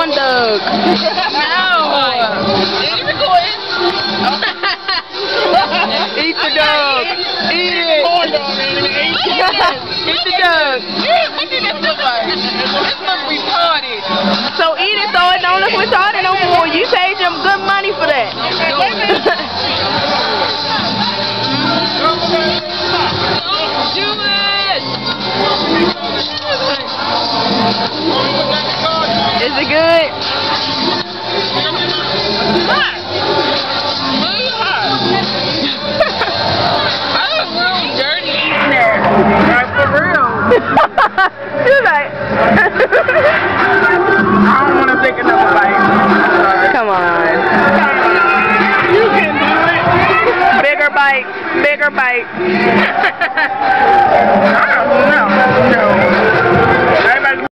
corn dog. No. Is you recording? Eat the dog. Eat it. Corn dog, man. Eat the dog. What did this look like? This looks retarded. So eat it so it don't look retarded no more. You paid them good money for that. Is it good? Hot. Really hot. I look real dirty eating that. Like, for real. You're like... I don't want to take another bite. Come on. You can do it. Bigger bite. Bigger bite.